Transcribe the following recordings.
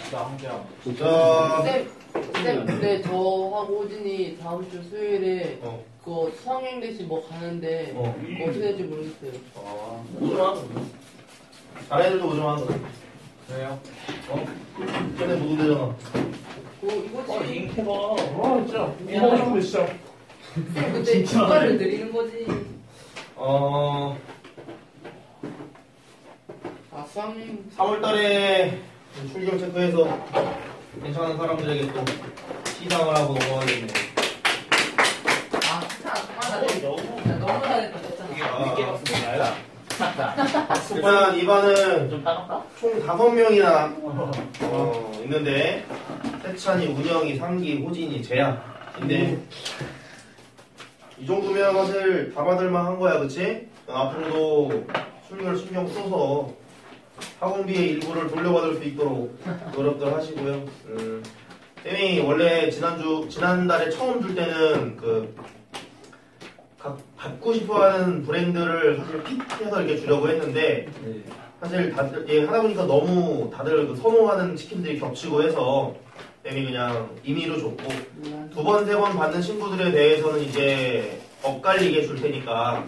나 한개야. 자, 쌤, 근데 저하고 호진이 다음 주 수요일에 그거 수학여행 대신 뭐 가는데 그거 어떻게 될지 모르겠어요. 오지마. 다른 애들도 오지마. 왜요? 전에 못 오대잖아. 이거지. 잉태봐. 진짜. 이거 좀 진짜. 쌤, 근데 주가를 내리는 거지. 수학여행. 3월 달에 출결 체크해서 괜찮은 사람들에게 또 시상을 하고 넘어가겠네. 너무 잘했다 했잖아. 일단 이반은 좀 따갑다? 총 5명이나 있는데 세찬이, 운영이, 상기, 호진이, 재야. 근데 이 정도면 사실 다 받을만 한 거야, 그치? 앞으로도 출결 신경 써서 학원비의 일부를 돌려받을 수 있도록 노력들 하시고요. 쌤이 원래 지난달에 처음 줄 때는 받고 싶어하는 브랜드를 사실 픽해서 이렇게 주려고 했는데 사실 다들 하다 보니까 너무 다들 선호하는 치킨들이 겹치고 해서 쌤이 그냥 임의로 줬고 2번, 3번 받는 친구들에 대해서는 이제 엇갈리게 줄 테니까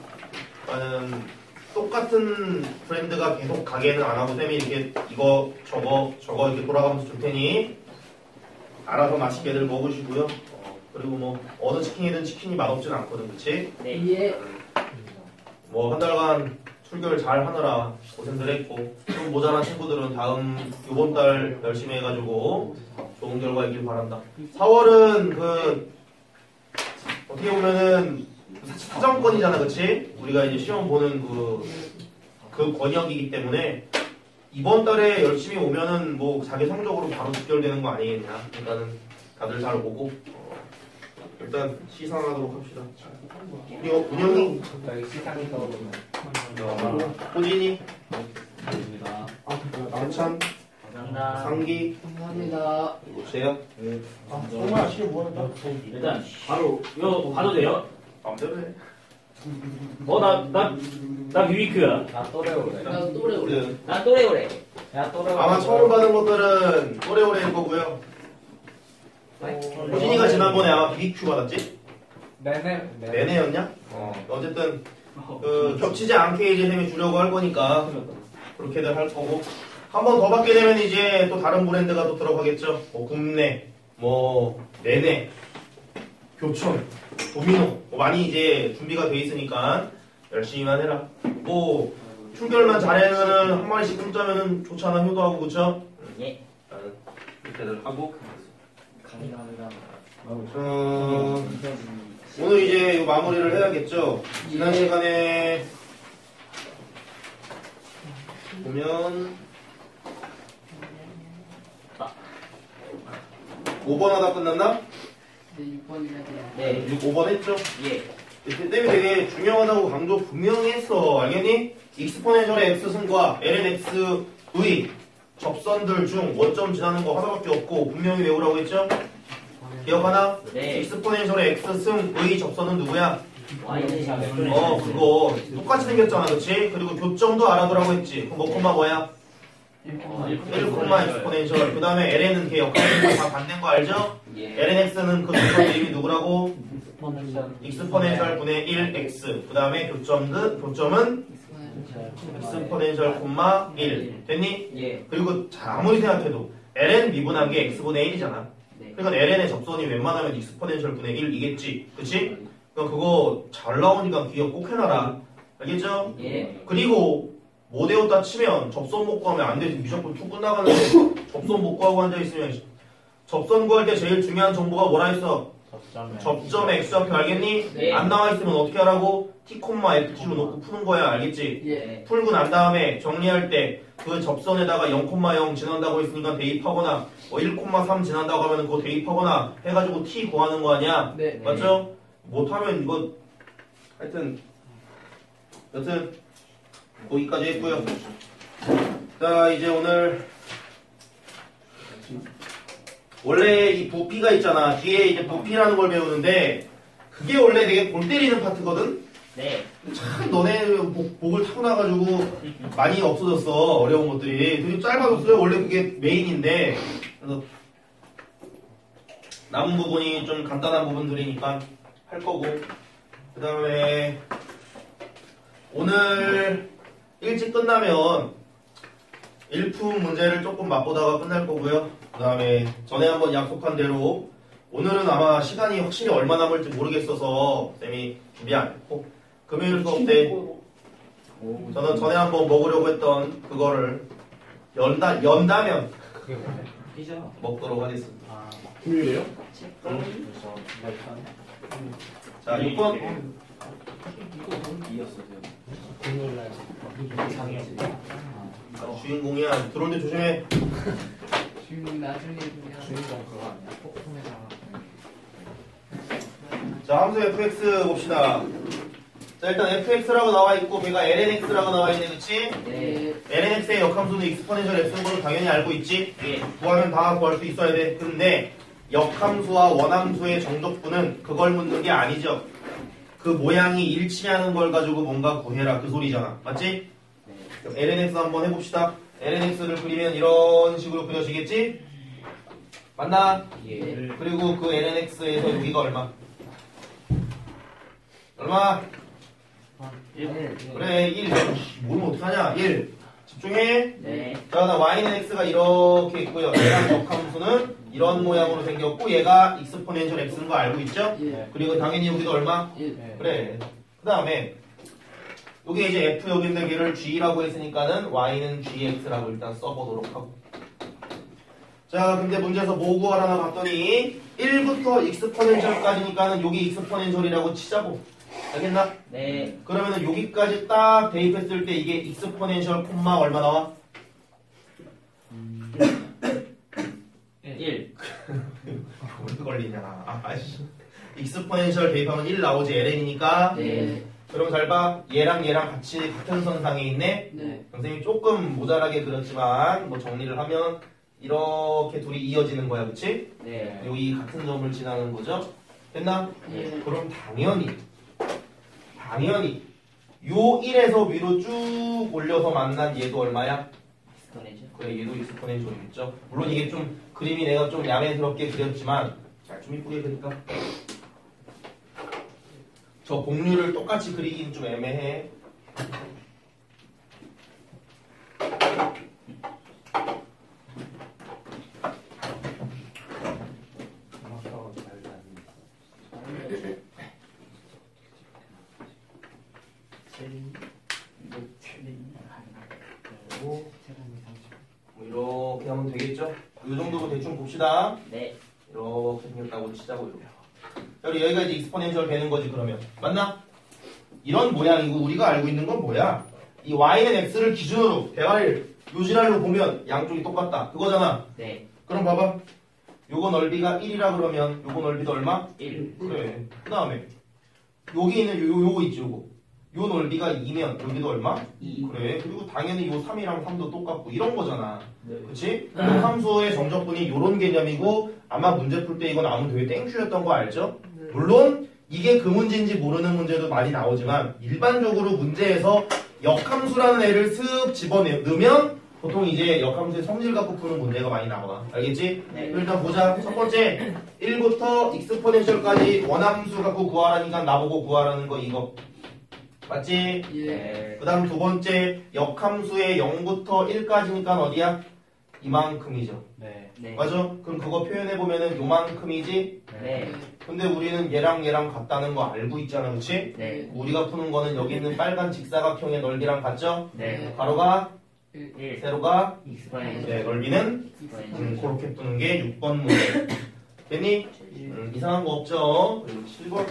똑같은 브랜드가 계속 가게는 안 하고 쌤이 이렇게 이거 저거 이렇게 돌아가면서 줄 테니 알아서 맛있게들 먹으시고요. 그리고 뭐 어느 치킨이든 치킨이 맛없진 않거든, 그치? 네. 예. 뭐 한 달간 출결 잘 하느라 고생들 했고 좀 모자란 친구들은 이번 달 열심히 해가지고 좋은 결과 있길 바란다. 4월은 어떻게 보면은 사정권이잖아, 그치? 우리가 이제 시험 보는 그 권역이기 때문에 이번 달에 열심히 오면은 뭐 자기 성적으로 바로 직결되는 거 아니겠냐. 일단은 다들 잘 오고 일단 시상하도록 합시다. 운영이 시상이 떠오르면. 호진이, 감사합니다. 남찬, 감사합니다. 상기, 감사합니다. 재야. 정말 시험 뭐했다? 일단 바로 이거 봐도 돼요? 마음대로 해. 나 뮤이크야. 나 또래오래. 나 또래오래. 야 또래오래. 아마 처음 받은 것들은 오래오래일 거고요. 호진이가 지난번에 아마 BBQ 받았지? 내내였냐? 어쨌든 겹치지 않게 이제 쌤이 주려고 할 거니까 그렇게들 할 거고 한 번 더 받게 되면 이제 또 다른 브랜드가 또 들어가겠죠. 뭐 국내, 뭐 내내, 교촌, 도미노 뭐 많이 이제 준비가 돼 있으니까 열심히만 해라. 뭐 출결만 잘하면은 한 마리씩 공짜면은 좋잖아, 효도하고 그쵸? 예. 이렇게들 하고 감사합니다. 오늘 이제 이거 마무리를 해야겠죠. 지난 시간에 보면 5번 하다 끝났나? 네, 6번이나 돼요. 네. 5번 했죠? 예. 그 때문에 되게 중요하다고 강조 분명히 했어. 알겠니? 익스포넨셜의 x승과 lnx v 접선들 중 원점 지나는 거 하나밖에 없고 분명히 외우라고 했죠? 기억하나? 네. 익스포넨셜의 x승 v 접선은 누구야? 와인은 그거 똑같이 생겼잖아, 그치? 그리고 교점도 알아두라고 했지. 그럼 뭐 콤마 뭐야? 1, 익스포넨셜. 그 다음에 ln은 걔 역할이 다 반대인 거 알죠? 예. lnx는 그 조건 이름이 누구라고? 익스포넨셜 분의 1x. 그 다음에 교점은 익스포넨셜 콤마 1. 됐니? 예. 그리고 아무리 생각해도 ln 미분한 게 x분의 1이잖아. 그러니까 ln의 접선이 웬만하면 익스포넨셜 분의 1이겠지. 그치? 그러니까 그거 잘 나오니까 기억 꼭 해놔라. 알겠죠? 예. 그리고 못 외웠다 치면 접선 못 구하면 안 되지. 무조건 툭 끝나가는데 접선 못 구하고 앉아있으면 접선 구할 때 제일 중요한 정보가 뭐라 했어? 접점의 x좌표 알겠니? 네. 안 나와있으면 어떻게 하라고? t, fg로 놓고 푸는 거야. 알겠지? 예. 풀고 난 다음에 정리할 때 그 접선에다가 0,0 지난다고 했으니까 대입하거나 1,3 지난다고 하면 그거 대입하거나 해가지고 t 구하는 거 아니야? 네. 맞죠? 못하면 이거 하여튼 여튼 거기까지 했고요. 자 이제 오늘 원래 이 부피가 있잖아. 뒤에 이제 부피라는 걸 배우는데 그게 원래 되게 골 때리는 파트거든? 네. 참 너네 복을 타고나가지고 많이 없어졌어. 어려운 것들이. 되게 짧아졌어요. 원래 그게 메인인데. 그래서 남은 부분이 좀 간단한 부분들이니까 할 거고. 그 다음에 오늘 일찍 끝나면 일품 문제를 조금 맛보다가 끝날 거고요. 그 다음에 전에 한번 약속한 대로 오늘은 아마 시간이 확실히 얼마 남을지 모르겠어서 쌤이 준비 안 했고 금요일 수업 때 저는 전에 한번 먹으려고 했던 그거를 연다면 피자. 먹도록 하겠습니다. 아, 금요일이에요? 자, 6번 이거 이었어요. 금요일날 주인공이야. 들어올 때 조심해. 지금 나중에 그냥 주인공 그거 아니야? 폭풍에다가 자, 함수 fx 봅시다. 자, 일단 fx라고 나와 있고 걔가 lnx라고 나와 있네, 그치? 네. lnx의 역함수는 익스포넨셜 x인 걸 당연히 알고 있지? 예. 구하면 다 구할 수 있어야 돼. 근데 역함수와 원함수의 정적분은 그걸 묻는 게 아니죠. 그 모양이 일치하는 걸 가지고 뭔가 구해라 그 소리잖아. 맞지? 그럼 lnx 한번 해봅시다. lnx를 그리면 이런 식으로 그려지겠지? 맞나? 예. 그리고 그 lnx에서 여기가 얼마? 얼마? 1. 그래 1. 모르면 어떡하냐? 1. 집중해. 네. 자, 나 y는 x가 이렇게 있고요. 얘랑 역함수는 이런 모양으로 생겼고 얘가 익스포넨셜 x인 거 알고 있죠? 예. 그리고 당연히 여기도 얼마? 1. 그래. 그 다음에 여기 이제 f 여기인데 걔를 g라고 했으니까는 y는 gx라고 일단 써보도록 하고. 자, 근데 문제에서 뭐 구하라나 봤더니 1부터 익스포넨셜까지니까는 여기 익스포넨셜이라고 치자고. 알겠나? 네. 그러면은 여기까지 딱 대입했을 때 이게 익스포넨셜 콤마 얼마 나와? 1. 왜 걸리냐? 아씨. 익스포넨셜 대입하면 1 나오지 ln이니까. 네. 그럼 잘 봐. 얘랑 얘랑 같이 같은 선상에 있네. 네. 선생님이 조금 모자라게 그렸지만 뭐 정리를 하면 이렇게 둘이 이어지는 거야, 그치? 네. 여기 같은 점을 지나는 거죠. 됐나? 예. 그럼 당연히 요 1에서 위로 쭉 올려서 만난 얘도 얼마야? 익스포넨셜. 그래, 얘도 익스포넨셜이겠죠. 물론 이게 좀 그림이 내가 좀 야매스럽게 그렸지만 좀 이쁘게 그릴까? 저 공률을 똑같이 그리기는 좀 애매해. 뭐 이렇게 하면 되겠죠? 이 정도로 대충 봅시다. 네. 이렇게 생겼다고 치자고 이렇게. 우리 여기가 이제 익스포넨셜 되는 거지 그러면. 맞나? 이런 모양이고 우리가 알고 있는 건 뭐야? 이 y는 x를 기준으로 대화를 요지랄로 보면 양쪽이 똑같다. 그거잖아. 네. 그럼 봐봐. 요거 넓이가 1이라 그러면 요거 넓이도 얼마? 1. 그래. 그 다음에 여기 있는 요거 있지 요거. 요 넓이가 2면 여기도 얼마? 2. 그래. 그리고 당연히 요 3이랑 3도 똑같고 이런 거잖아. 네. 그치? 요 함수의 정적분이 요런 개념이고 아마 문제 풀 때 이건 아무 되게 땡큐였던 거 알죠? 물론 이게 그 문제인지 모르는 문제도 많이 나오지만 일반적으로 문제에서 역함수라는 애를 슥 집어넣으면 보통 이제 역함수의 성질 갖고 푸는 문제가 많이 나와. 알겠지? 네. 일단 보자. 첫 번째 1부터 익스포넨셜까지 원함수 갖고 구하라니까 나보고 구하라는 거 이거. 맞지? 예. 네. 그 다음 두 번째 역함수의 0부터 1까지니까 어디야? 이만큼이죠. 네. 네. 맞아? 그럼 그거 표현해보면은 요만큼이지? 네. 근데 우리는 얘랑 얘랑 같다는 거 알고 있잖아, 그치? 네. 우리가 푸는 거는 여기 있는 빨간 직사각형의 넓이랑 같죠? 네. 가로가, 1. 세로가, 익스포넨셜. 네, 넓이는 익스포넨셜. 그렇게 푸는 게 6번 문제. 됐니? 이상한 거 없죠? 그리고 7번.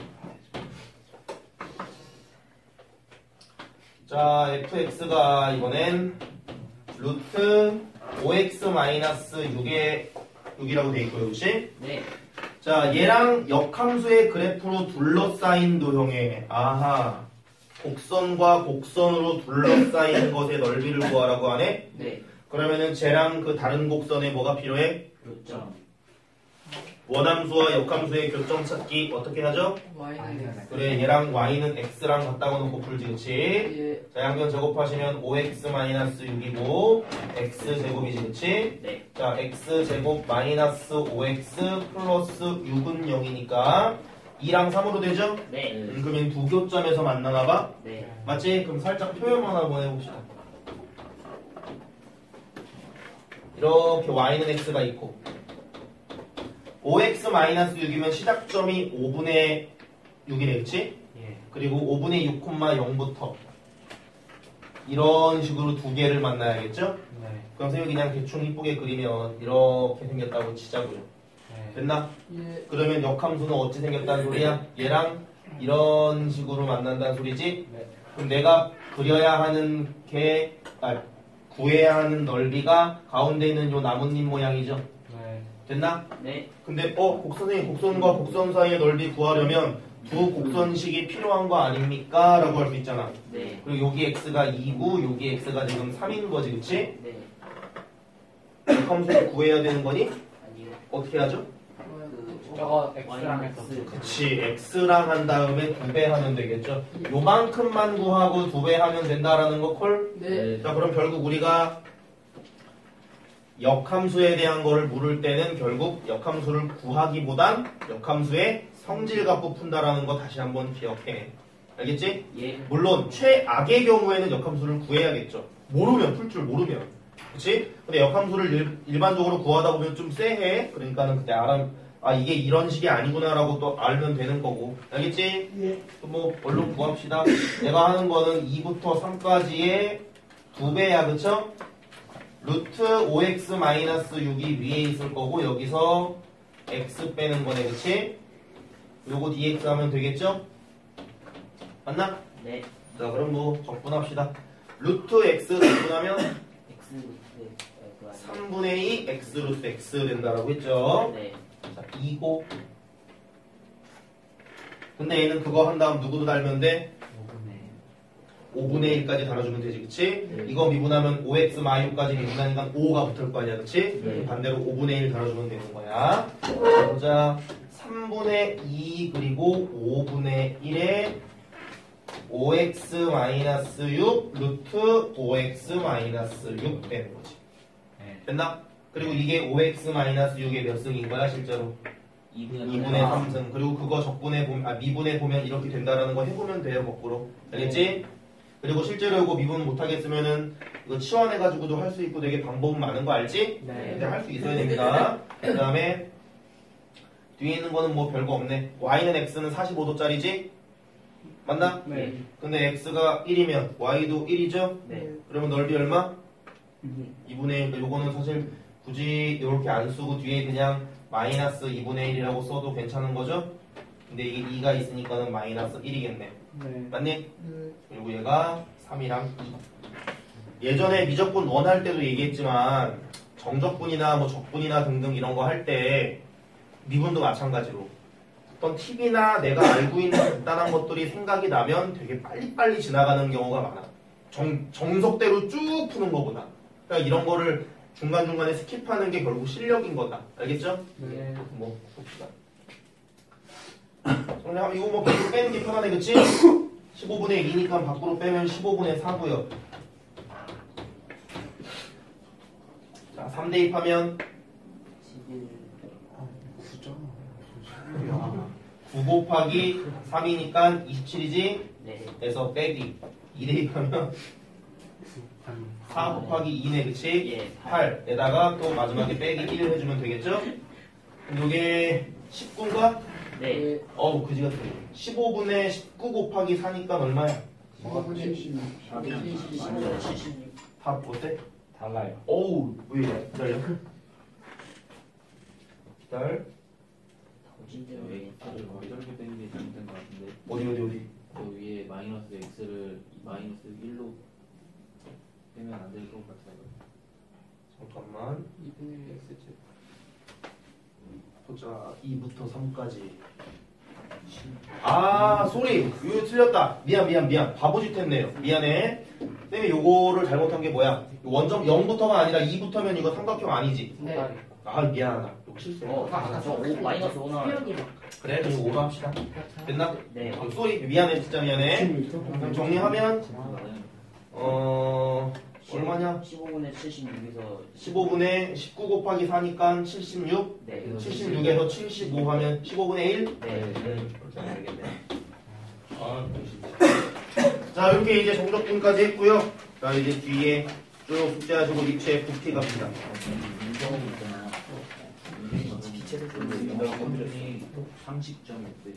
자, fx가 이번엔 루트 5x-6이라고 돼 있고요, 그치? 네. 자, 얘랑 역함수의 그래프로 둘러싸인 도형의 아하 곡선과 곡선으로 둘러싸인 것의 넓이를 구하라고 하네? 네. 그러면은 쟤랑 그 다른 곡선에 뭐가 필요해? 요점. 원함수와 역함수의 교점 찾기 어떻게 하죠? Y는 X. 그래 얘랑 y는 x랑 같다고 놓고 풀지 그치? 예. 자 양변 제곱하시면 5x-6이고 x제곱이지 그치? 네. 자 x제곱 마이너스 5x 플러스 6은 0이니까 2랑 3으로 되죠? 네. 그러면 두 교점에서 만나나봐? 네. 맞지? 그럼 살짝 표현만 한번 해봅시다. 이렇게 y는 x가 있고 5x-6이면 시작점이 5분의 6이네 그치? 예. 그리고 5분의 6,0부터 이런 식으로 두 개를 만나야겠죠? 네. 그럼 선생님이 그냥 대충 이쁘게 그리면 이렇게 생겼다고 치자고요. 네. 됐나? 예. 그러면 역함수는 어찌 생겼다는 소리야? 얘랑 이런 식으로 만난다는 소리지? 네. 그럼 내가 그려야 하는 구해야 하는 넓이가 가운데 있는 요 나뭇잎 모양이죠? 네. 됐나? 네. 근데 선생님 곡선과 곡선 사이의 넓이 구하려면 두 곡선식이 필요한 거 아닙니까? 라고 할 수 있잖아. 네. 그리고 여기 x가 2고 여기 x가 지금 3인 거지 그치? 네. 역함수를 구해야 되는 거니? 아니요. 어떻게 하죠? 저거 X랑 해서 그치 x랑 한 다음에 2배 하면 되겠죠. 요만큼만 구하고 2배 하면 된다라는 거 콜? 네. 자 그럼 결국 우리가 역함수에 대한 거를 물을 때는 결국 역함수를 구하기보단 역함수의 성질값을 푼다라는 거 다시 한번 기억해. 알겠지? 예. 물론 최악의 경우에는 역함수를 구해야겠죠. 모르면 풀 줄 모르면. 그치? 근데 역함수를 일반적으로 구하다 보면 좀 쎄해. 그러니까는 그때 이게 이런 식이 아니구나라고 또 알면 되는 거고. 알겠지? 예. 또 얼른 구합시다. 내가 하는 거는 2부터 3까지의 2배야. 그쵸? 루트 5x-6이 위에 있을 거고 여기서 x 빼는 거네. 그치? 요거 dx 하면 되겠죠? 맞나? 네. 자 그럼 적분합시다. 루트 x 적분하면 X. 네. 3분의 2 x 루트 x 된다라고 했죠? 네. 자 2고 근데 얘는 그거 한 다음 누구도 달면 돼? 5분의 1까지 달아주면 되지 그치? 네. 이거 미분하면 5x-6까지 미분하니까 5가 붙을 거 아니야 그치? 네. 반대로 5분의 1 달아주면 되는 거야. 자, 보자 3분의 2 그리고 5분의 1에 5x-6 루트 5x-6 되는 거지. 네. 됐나? 그리고 이게 5x-6의 몇 승인 거야 실제로? 2분의 3승. 그리고 그거 미분해 보면 이렇게 된다라는 거 해보면 돼요 거꾸로. 알겠지? 그리고 실제로 이거 미분 못하겠으면은 이거 치환해가지고도 할 수 있고 되게 방법은 많은 거 알지? 네. 근데 할 수 있어야 됩니다. 그 다음에 뒤에 있는 거는 별거 없네. y는 x는 45도짜리지? 맞나? 네. 근데 x가 1이면 y도 1이죠? 네. 그러면 넓이 얼마? 2분의 1. 요거는 사실 굳이 이렇게 안 쓰고 뒤에 그냥 마이너스 2분의 1이라고 써도 괜찮은 거죠? 근데 이게 2가 있으니까는 마이너스 1이겠네. 네. 맞니? 그리고 얘가 3이랑 2. 예전에 미적분 원할 때도 얘기했지만 정적분이나 적분이나 등등 이런 거 할 때 미분도 마찬가지로 어떤 팁이나 내가 알고 있는 간단한 것들이 생각이 나면 되게 빨리빨리 지나가는 경우가 많아. 정석대로 쭉 푸는 거보다. 그러니까 이런 거를 중간중간에 스킵하는 게 결국 실력인 거다. 알겠죠? 네. 봅시다. 그럼 이거 밖으로 빼는 게 편하네, 그치? 15분의 2니까 밖으로 빼면 15분의 4고요. 자, 3 대입하면 9 곱하기 3이니까 27이지? 네. 그래서 빼기 2 대입하면 4 곱하기 2네, 그치? 예. 8에다가 또 마지막에 빼기 1 해주면 되겠죠? 그럼 요게 19인가? 네. 그지 같아. 15분의 19 곱하기 4니까 얼마야? 16. 답 어때? 달라요. 어우, 왜 기다려? 기다려? 진짜 왜 X를 이렇게 빼는 게 잘못된 것 같은데 어디? 그 위에 마이너스 X를 마이너스 1로 빼면 안 될 것 같아요. 잠깐만. 2분의 1 X제. 보자. 2부터 3까지. 아, 쏘리. 이거 틀렸다. 미안. 바보짓 했네요. 미안해. 쌤이 요거를 잘못한 게 뭐야? 원점 0부터가 아니라 2부터면 이거 삼각형 아니지? 네. 아, 미안하다. 욕실세. 아까 저 5, 마이너스 5 나와요. 그래, 그럼 5로 합시다. 됐나? 네. 쏘리. 미안해, 진짜 미안해. 그럼 정리하면, 얼마냐? 15분의 76에서 15분의 19 곱하기 4니까 76. 네. 76에서 75 하면 15분의 1. 네. 그렇게 알겠네. 자, 이렇게 이제 정적분까지 했고요. 자, 이제 뒤에 쭉 숙제하시고 입체 부피 갑니다. 인정은 있잖아. 빛의 속도는 영원히 30.6배.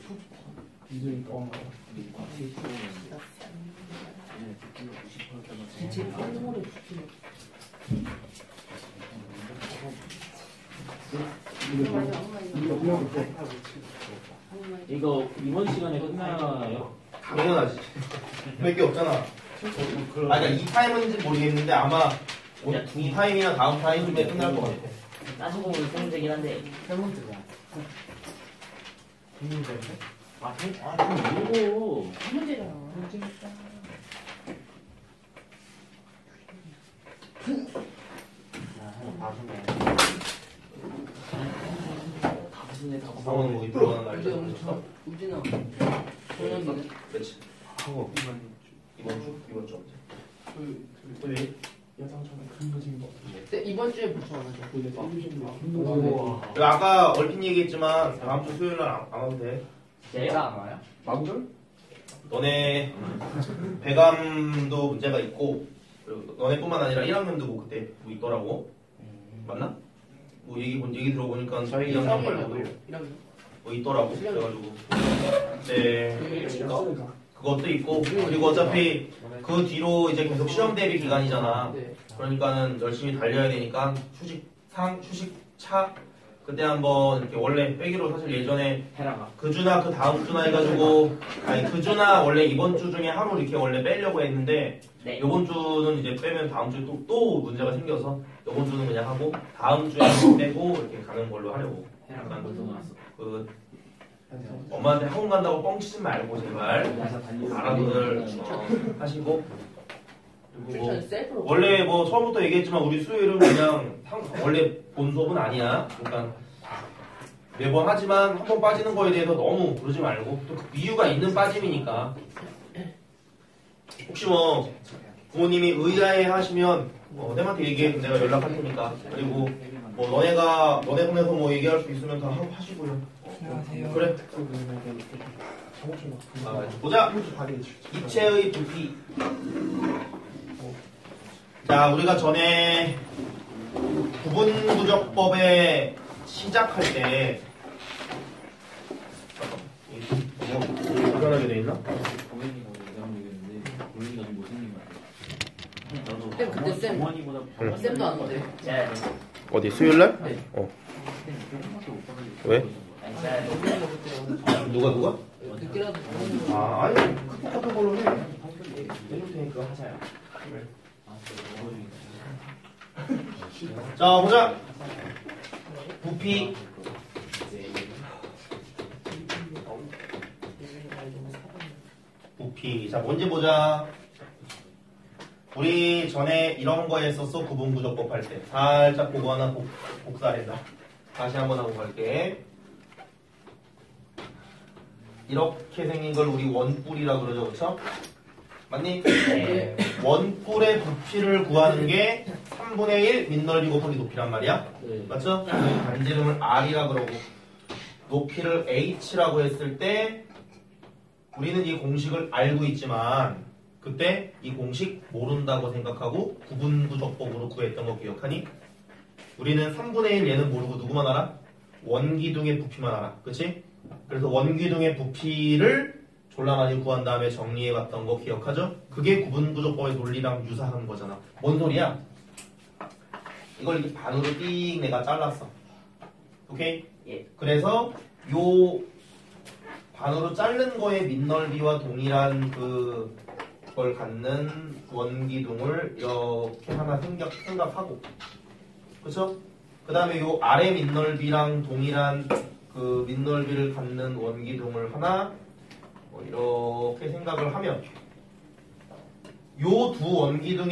이거 이번 시간에 끝나요? 당연하지. 몇 개 없잖아. 아, 그러니까 이 타임인지 모르겠는데 아마 이 타임이나 다음 타임쯤에 끝날 것 같아. 따지고 보면 세 문제긴 한데. 세 문제가. 좀 이거 한 문제잖아. 다 무슨 다 구성원 거기 들어가는 날. 이제 엄청 우진아. 저녁이네. 그렇지. 이번 주 언제? 토요일. 네, 이번 주에 보충 안 하죠. 아까 얼핏 얘기했지만 다음 주 수요일 날 안 와도 돼. 제가 안 와요? 망절? 너네 배감도 문제가 있고 그리고 너네뿐만 아니라 1학년도 뭐 그때 뭐 있더라고. 맞나? 뭐 얘기 들어보니까 저희 2학년 말고도 1학년. 뭐 있더라고. 그래가지고 네 그것도 있고 그리고 어차피 그 뒤로 이제 계속 시험 대비 기간이잖아. 네. 그러니까는 열심히 달려야 되니까 휴식차 그때 한번 이렇게 원래 빼기로 사실 예전에 해라가. 그 주나 그 다음 주나 해가지고 아니 그 주나 원래 이번 주 중에 하루 이렇게 원래 빼려고 했는데 네. 이번 주는 이제 빼면 다음 주에 또 문제가 생겨서 이번 주는 그냥 하고 다음 주에 한번 빼고 이렇게 가는 걸로 하려고. 해라가 벌써 나왔어. 그 엄마한테 학원 간다고 뻥치지 말고 제발 알아두들 하시고 그리고 뭐 추천 셀프로. 원래 뭐 처음부터 얘기했지만 우리 수요일은 그냥 원래 본 수업은 아니야. 그러니까 매번 하지만 한 번 빠지는 거에 대해서 너무 그러지 말고 또 그 이유가 있는 빠짐이니까 혹시 뭐 부모님이 의아해 하시면 쌤한테 얘기해 내가 연락할 테니까 그리고 뭐 너네 손에서 뭐 얘기할 수 있으면 다 하시고요. 그래. 보자. 입체의 부피. 자, 우리가 전에 구분구적법에 시작할 때 불편하게 돼 있나? 고객님 오늘 얘기했는데 고객이가 좀 못생긴 것 같아요. 쌤, 그때 쌤. 정원이보다 쌤도 안 오대. 어디 수요일날? 네. 왜? 누가? 늦게라도 아, 아니 똑같은 걸로 해. 해줄 테니까 하자요. 자, 보자. 부피. 부피. 자, 뭔지 보자. 우리 전에 이런 거 했었어. 구분구조법 할 때. 살짝 보고 하나 복사한다. 다시 한번 하고 갈게. 이렇게 생긴 걸 우리 원뿔이라 그러죠. 그쵸? 맞니? 네. 원뿔의 부피를 구하는 게 3분의 1 밑넓이 곱하기 높이란 말이야. 네. 맞죠? 반지름을 R이라 그러고 높이를 H라고 했을 때 우리는 이 공식을 알고 있지만 그때 이 공식 모른다고 생각하고 구분구적법으로 구했던 거 기억하니? 우리는 3분의 1 얘는 모르고 누구만 알아? 원기둥의 부피만 알아. 그치? 그래서 원기둥의 부피를 졸라 많이 구한 다음에 정리해봤던 거 기억하죠? 그게 구분구조법의 논리랑 유사한 거잖아. 뭔 소리야? 이걸 이렇게 반으로 띡 내가 잘랐어. 오케이? 예. 그래서 요 반으로 자른 거의 밑넓이와 동일한 그걸 갖는 원기둥을 이렇게 하나 생각하고 그쵸? 그 다음에 요 아래 밑넓이랑 동일한 그 밑넓이를 갖는 원기둥을 하나 이렇게 생각을 하면 요 두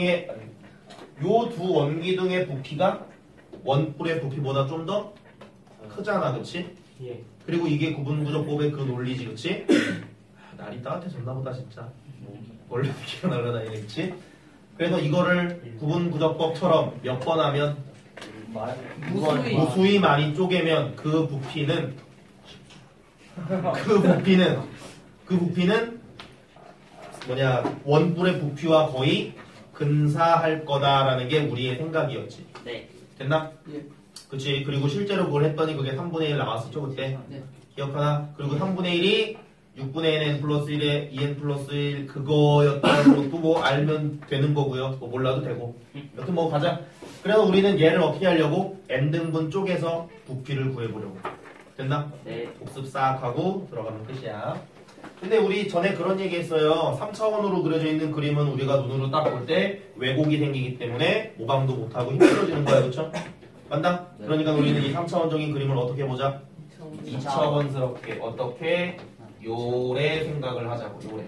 원기둥의 부피가 원뿔의 부피보다 좀 더 크잖아, 그치? 예. 그리고 이게 구분구조법의 그 논리지, 그치? 날이 따뜻해졌나 보다 진짜. 원래 기가 날아다니네, 그치? 그래서 이거를 구분구조법처럼 몇 번 하면 무수히 많이 쪼개면 그 부피는 뭐냐, 원뿔의 부피와 거의 근사할 거다라는 게 우리의 생각이었지. 네. 됐나? 예. 그치. 그리고 실제로 그걸 했더니 그게 3분의 1 나왔었죠, 그때? 네. 기억하나? 그리고 3분의 1이 6분의 n 플러스 1에 2n 플러스 1 그거였다는 것도 뭐 알면 되는 거고요. 뭐 몰라도 되고. 여튼 뭐 가자. 그래서 우리는 얘를 어떻게 하려고? n등분 쪼개서 부피를 구해보려고. 됐나? 네. 복습 싹 하고 들어가면 끝이야. 근데 우리 전에 그런 얘기 했어요. 3차원으로 그려져 있는 그림은 우리가 눈으로 딱 볼 때 왜곡이 생기기 때문에 모방도 못하고 힘들어지는 거야. 그쵸? 맞나? 네. 그러니까 우리는 이 3차원적인 그림을 어떻게 보자? 2차원. 2차원스럽게 어떻게 요래 생각을 하자고. 요래.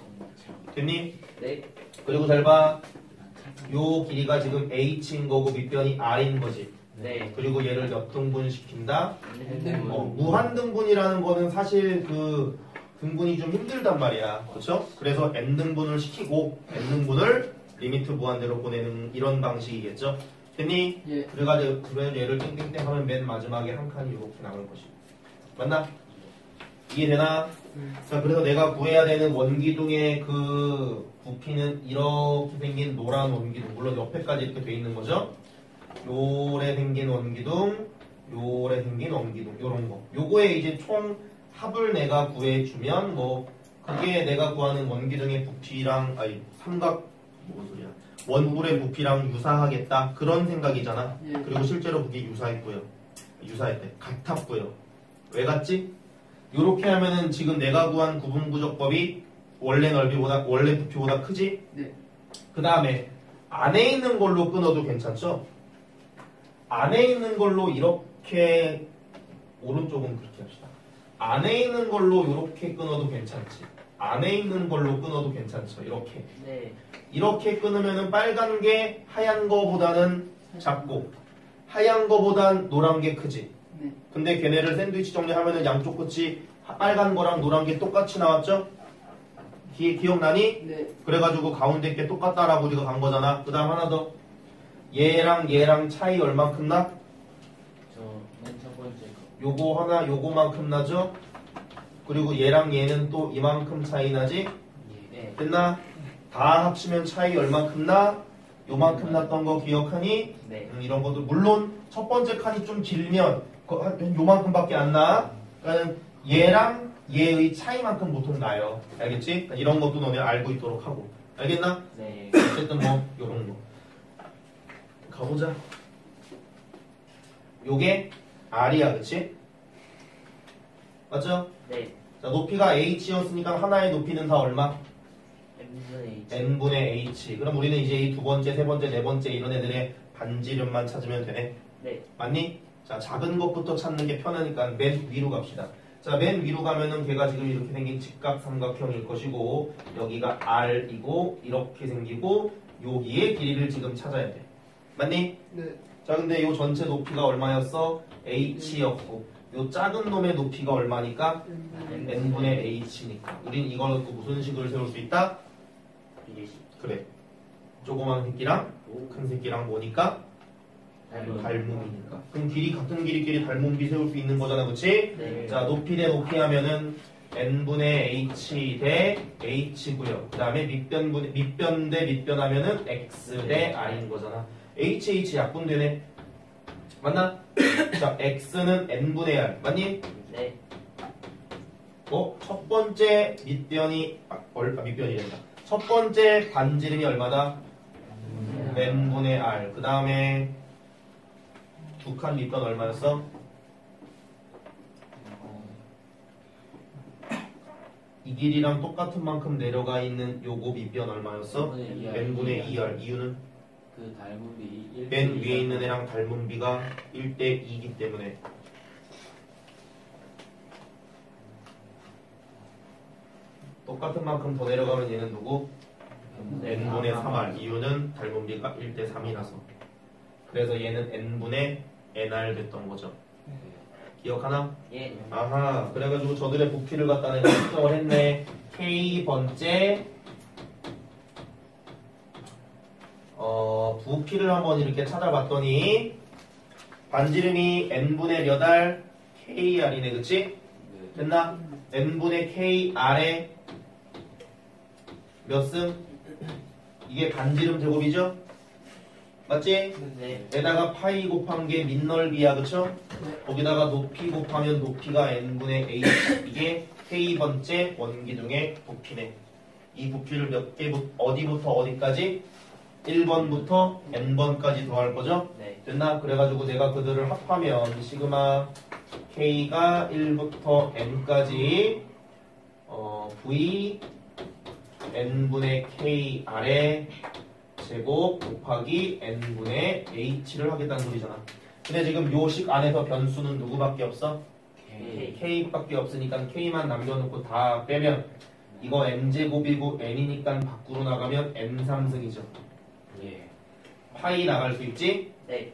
됐니? 네. 그리고 잘 봐. 요 길이가 지금 h인 거고 밑변이 r인 거지. 네. 그리고 얘를 몇 등분 시킨다? 네. 무한등분이라는 거는 사실 그 등분이 좀 힘들단 말이야. 그렇죠? 그래서 n등분을 시키고 n등분을 리미트 무한대로 보내는 이런 방식이겠죠? 됐니? 예. 그래가지고 얘를 땡땡땡 하면 맨 마지막에 한 칸이 이렇게 나올 것이고. 맞나? 이해되나? 자, 그래서 내가 구해야 되는 원기둥의 그 부피는 이렇게 생긴 노란 원기둥. 물론 옆에까지 이렇게 돼 있는 거죠? 요래 생긴 원기둥, 요래 생긴 원기둥, 요런 거. 요거에 이제 총 합을 내가 구해주면 뭐 그게 내가 구하는 원기둥의 부피랑 삼각 무슨 소리야? 원뿔의 부피랑 유사하겠다 그런 생각이잖아. 예. 그리고 실제로 그게 유사했대. 같았고요. 왜 같지? 요렇게 하면은 지금 내가 구한 구분구조법이 원래 부피보다 크지? 네. 그 다음에 안에 있는 걸로 끊어도 괜찮죠? 안에 있는 걸로 이렇게 오른쪽은 그렇게 합시다. 안에 있는 걸로 이렇게 끊어도 괜찮지. 안에 있는 걸로 끊어도 괜찮죠. 이렇게. 네. 이렇게 끊으면은 빨간 게 하얀 거보다는 작고 하얀 거보단 노란 게 크지. 네. 근데 걔네를 샌드위치 정리하면은 양쪽 끝이 빨간 거랑 노란 게 똑같이 나왔죠? 기억나니? 네. 그래가지고 가운데 게 똑같다라고 우리가 간 거잖아. 그 다음 하나 더. 얘랑 차이 얼만큼 나? 저 맨 첫 번째 거. 요거 하나 요거만큼 나죠? 그리고 얘랑 얘는 또 이만큼 차이 나지? 네. 됐나? 다 합치면 차이 얼만큼 나? 요만큼 났던 거 기억하니? 네. 이런 것도 물론 첫 번째 칸이 좀 길면 한 요만큼밖에 안 나. 그러니까 얘랑 얘의 차이만큼 보통 나요. 알겠지? 이런 것도 너네 알고 있도록 하고. 알겠나? 네. 어쨌든 뭐 요런 거. 가보자. 요게 R이야, 그치? 맞죠? 네. 자, 높이가 H였으니까 하나의 높이는 다 얼마? N분의 H. N분의 H. 그럼 우리는 이제 이 두 번째, 세 번째, 네 번째 이런 애들의 반지름만 찾으면 되네. 네. 맞니? 자, 작은 것부터 찾는 게 편하니까 맨 위로 갑시다. 자, 맨 위로 가면은 걔가 지금 이렇게 생긴 직각삼각형일 것이고 여기가 R이고 이렇게 생기고 여기의 길이를 지금 찾아야 돼. 맞니? 네. 자, 근데 요 전체 높이가 얼마였어? H였고 요 작은 놈의 높이가 얼마니까? N분의 H니까 우린 이걸 갖고 무슨 식을 세울 수 있다? 비례식. 그래. 조그만 새끼랑 큰 새끼랑 뭐니까? 닮은. 닮음이니까. 그럼 같은 길이끼리 닮음비 세울 수 있는 거잖아, 그치? 네. 자, 높이 대 높이 하면은 N분의 H 대 H고요. 그 다음에 밑변 대 밑변 하면은 X 대 R인 거잖아. H 약분되네. 맞나? 자, X는 N분의 R. 맞니? 네. 첫 번째 밑변이, 밑변이란다. 첫 번째 반지름이 얼마다? N분의 R. 그 다음에 두 칸 밑변 얼마였어? 이 길이랑 똑같은 만큼 내려가 있는 요거 밑변 얼마였어? N분의 2R. 이유는? 그 닮은비 맨 위에 있는 애랑 닮은 비가 1대 2이기 때문에 똑같은 만큼 더 내려가면 얘는 누구? n분의 3r. 이유는 닮은비가 1대 3이라서. 그래서 얘는 n분의 nr 됐던 거죠. 기억하나? 예. 아하. 그래가지고 저들의 부피를 갖다 내가 측정을 했네. K번째 부피를 한번 이렇게 찾아봤더니 반지름이 n분의 몇 r? kr이네. 그치? 됐나? n분의 kr에 몇 승? 이게 반지름 제곱이죠? 맞지? 네. 에다가 파이 곱한 게 밑넓이야. 그쵸? 거기다가 높이 곱하면 높이가 n분의 a. 이게 k번째 원기둥의 부피네. 이 부피를 몇 개, 어디부터 어디까지? 1번부터 n번까지 더할 거죠? 네. 됐나? 그래가지고 내가 그들을 합하면 시그마 k가 1부터 n까지 v n분의 k r의 제곱 곱하기 n분의 h를 하겠다는 소리잖아. 근데 지금 요 식 안에서 변수는 누구밖에 없어? k밖에 없으니까 k만 남겨놓고 다 빼면 이거 n제곱이고 n이니까 밖으로 나가면 n3승이죠. 예. 파이 나갈 수 있지? 네.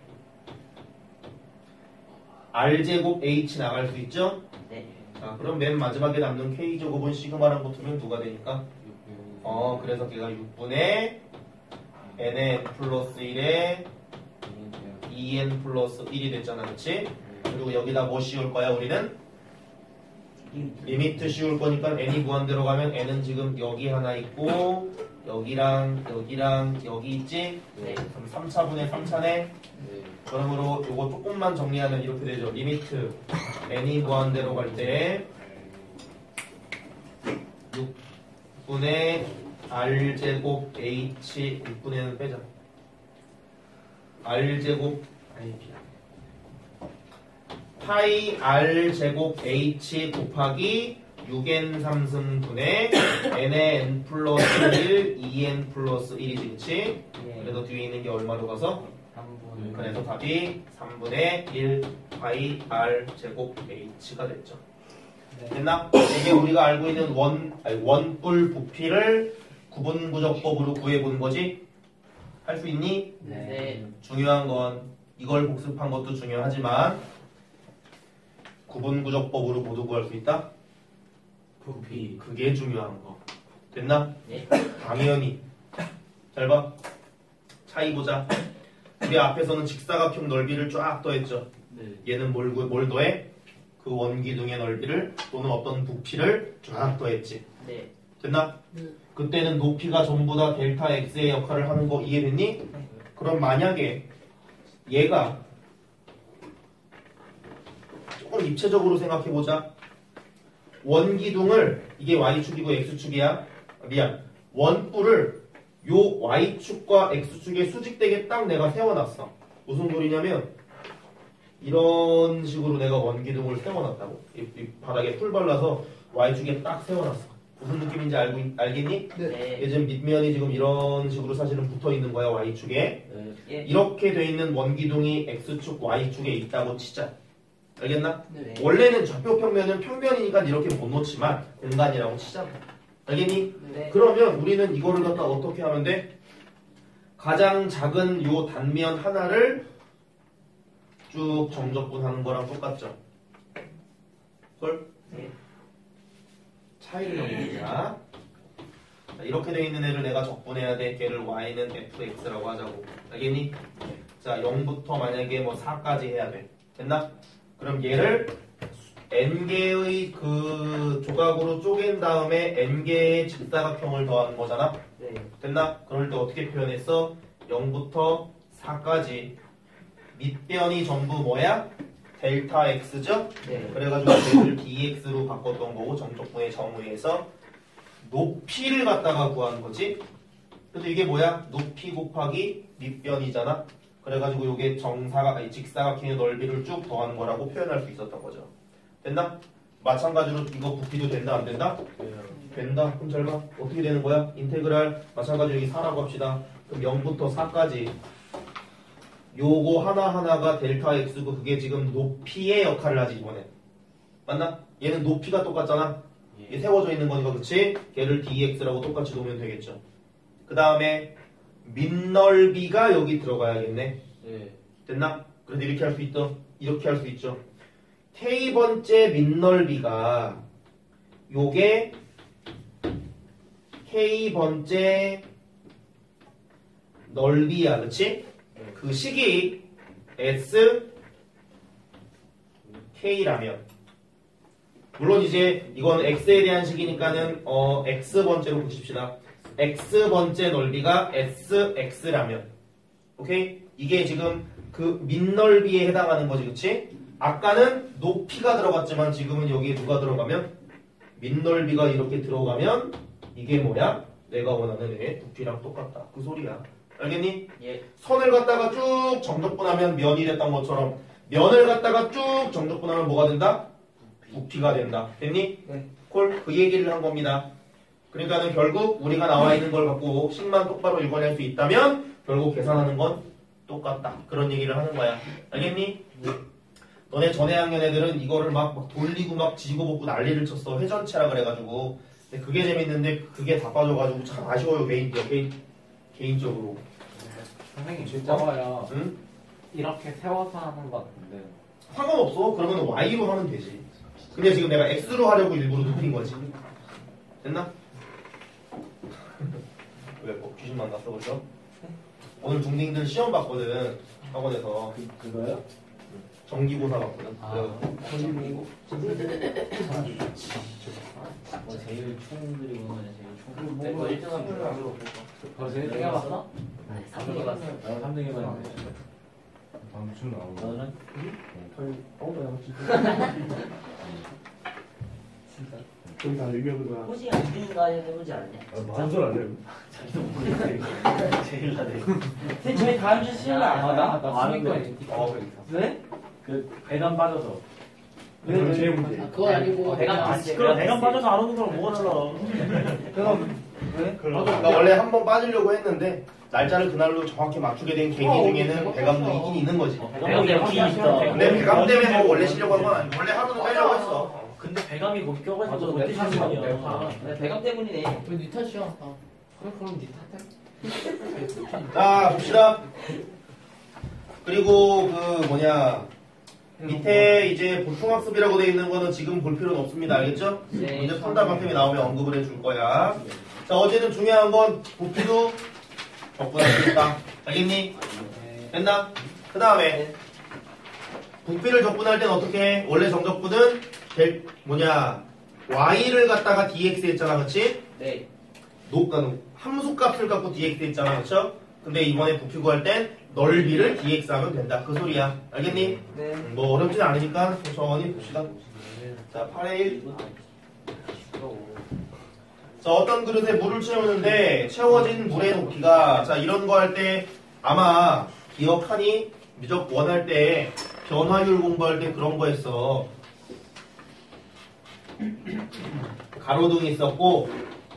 r제곱 h 나갈 수 있죠? 네. 자, 그럼 맨 마지막에 남는 k제곱은 시그마랑 붙으면 누가 되니까? 그래서 걔가 6분의 nn 플러스 1에 2n 플러스 1이 됐잖아. 그치? 그리고 여기다 뭐 씌울 거야 우리는? 리미트 씌울 거니까 n이 무한대로 가면 n은 지금 여기 하나 있고 여기랑 여기랑 여기 있지? 네. 그럼 3차분의 3차네. 그러므로 요거 조금만 정리하면 이렇게 되죠. 리미트 n이 무한대로 갈 때 6분의 r제곱 h 6분의는 빼자. r제곱 파이 r제곱 h 곱하기 6n 3승분의 n의 n 플러스 1 2n 플러스 1이지. 그치? 그래서 뒤에 있는 게 얼마로 가서? 3분. 그래서 답이 3분의 1 파이 r 제곱 h가 됐죠. 됐나? 이게 우리가 알고 있는 원뿔 부피를 구분구적법으로 구해본 거지? 할 수 있니? 네. 중요한 건 이걸 복습한 것도 중요하지만 구분구적법으로 모두 구할 수 있다? 부피. 그게 중요한 거. 됐나? 네. 당연히. 잘 봐. 차이 보자. 우리 앞에서는 직사각형 넓이를 쫙 더했죠. 얘는 뭘 더해? 그 원기둥의 넓이를 또는 어떤 부피를 쫙 더했지. 네. 됐나? 그때는 높이가 전부 다 델타 x의 역할을 하는 거 이해됐니? 그럼 만약에 얘가 조금 입체적으로 생각해보자. 원기둥을 이게 y축이고 x축이야. 미안. 원뿔을 요 y축과 x축에 수직되게 딱 내가 세워놨어. 무슨 소리냐면 이런 식으로 내가 원기둥을 세워놨다고. 이 바닥에 풀 발라서 y축에 딱 세워놨어. 무슨 느낌인지 알겠니? 네. 요즘 밑면이 지금 이런 식으로 사실은 붙어있는 거야. y축에. 예. 이렇게 돼 있는 원기둥이 x축 y축에 있다고 치자. 알겠나? 네. 원래는 좌표 평면은 평면이니까 이렇게 못 놓지만 공간이라고 치자. 알겠니? 네. 그러면 우리는 이거를 갖다 어떻게 하면 돼? 가장 작은 요 단면 하나를 쭉 정적분하는 거랑 똑같죠? 헐? 네. 차이를 정리해보자. 이렇게 돼 있는 애를 내가 적분해야 돼. 걔를 y는 fx라고 하자고. 알겠니? 자, 0부터 만약에 뭐 4까지 해야 돼. 됐나? 그럼 얘를 n개의 그 조각으로 쪼갠 다음에 n개의 직사각형을 더하는 거잖아? 네. 됐나? 그럴 때 어떻게 표현했어? 0부터 4까지 밑변이 전부 뭐야? 델타 x죠? 네. 그래가지고 얘를 dx로 바꿨던 거고 정적분의 정의에서 높이를 갖다가 구하는 거지? 그래서 이게 뭐야? 높이 곱하기 밑변이잖아? 그래가지고 이게 직사각형의 넓이를 쭉 더하는 거라고 표현할 수 있었던 거죠. 됐나? 마찬가지로 이거 부피도 된다 안 된다? 된다. 그럼 잘 봐. 어떻게 되는 거야? 인테그랄 마찬가지로 여기 4라고 합시다. 그럼 0부터 4까지 요거 하나하나가 델타 x고 그게 지금 높이의 역할을 하지 이번에. 맞나? 얘는 높이가 똑같잖아. 이게 세워져 있는 거니까 그치? 걔를 dx라고 똑같이 놓으면 되겠죠. 그 다음에 밑넓이가 여기 들어가야겠네. 네. 됐나? 그래서 이렇게 할 수 있죠. 이렇게 할 수 있죠. k번째 밑넓이가 요게 k번째 넓이야, 그치? 그 식이 s k라면 물론 이제 이건 x에 대한 식이니까는 x번째로 붙입시다. x번째 넓이가 sx라면 오케이? 이게 지금 그 밑넓이에 해당하는 거지, 그치? 아까는 높이가 들어갔지만 지금은 여기에 누가 들어가면 밑넓이가 이렇게 들어가면 이게 뭐야? 내가 원하는 애 부피랑 똑같다. 그 소리야. 알겠니? 예. 선을 갖다가 쭉 정적분하면 면이 됐던 것처럼 면을 갖다가 쭉 정적분하면 뭐가 된다? 부피가 된다. 됐니? 네. 콜? 그 얘기를 한 겁니다. 그러니까는 결국 우리가 나와 있는 걸 갖고 식만 똑바로 읽어낼 수 있다면 결국 계산하는 건 똑같다. 그런 얘기를 하는 거야. 알겠니? 너네 전에 학년 애들은 이거를 막 돌리고 막 지지고 볶고 난리를 쳤어. 회전체라 그래가지고. 근데 그게 재밌는데 그게 다 빠져가지고 참 아쉬워요. 개인적으로. 선생님 저거요. 응? 이렇게 세워서 하는 것 같은데. 상관없어. 그러면 Y로 하면 되지. 근데 지금 내가 X로 하려고 일부러 눕힌 거지. 됐나? 왜 뭐 귀신 만났어 그죠? 오늘 중딩들 시험 봤거든. 학원에서. 그거요? 정기고사 봤거든. 전기고. 뭐 제일 총들이 보면 제일 총. 뭐, 내거 1등하면 별로. 벌써 1등 해봤어? 3등 해봤어. 3등 해봤는데. 방출 나오고. 너는? 거기 다 얘기하는 거야. 호시 안 주는 거 해보지 않냐? 방출 안 해. 자기도 모르겠네. 제일 나대. 근데 저희 다음 주 수요일 안 하나? 나 아는데. 왜? 그 배관 빠져서. 그건 제 문제. 아, 그거 아니고 배관 그냥 빠지. 그럼 배관 빠져서 안 오는 거랑 뭐가 달라? 나 원래 한 번 빠지려고 했는데 날짜를 그날로 정확히 맞추게 된 계기 중에는 배감도 있긴 있는 거지. 배감이 확실히 있다. 근데 배감 때문에 뭐 원래 쉬려고 한 건 아니고 원래 하루는 빼려고 했어. 근데 배감이 거기 껴가지고 맞아, 못 내 드시는 탓이야, 거야. 내 탓. 네, 배감 때문이네. 왜네 탓이야? 그럼 네 탓해. 자 봅시다. 그리고 그 뭐냐 밑에 이제 보충학습이라고 되어 있는 거는 지금 볼 필요는 없습니다. 알겠죠? 네. 문제 풀다 방템이 나오면 언급을 해줄 거야. 자 어제는 중요한 건 부피도 적분할 수 있다. 알겠니? 됐나? 그 다음에 부피를 적분할 땐 어떻게 해? 원래 정적분은 y를 갖다가 dx 했잖아, 그치? 네. 함수값을 갖고 dx 했잖아, 그쵸? 근데 이번에 부피 구할 땐 넓이를 dx 하면 된다. 그 소리야. 알겠니? 네. 뭐 어렵진 않으니까 천천히 봅시다. 자, 8의 1. 자, 어떤 그릇에 물을 채우는데 채워진 물의 높이가 자, 이런 거 할 때 아마 기억하니? 미적 원할 때 변화율 공부할 때 그런 거 했어. 가로등이 있었고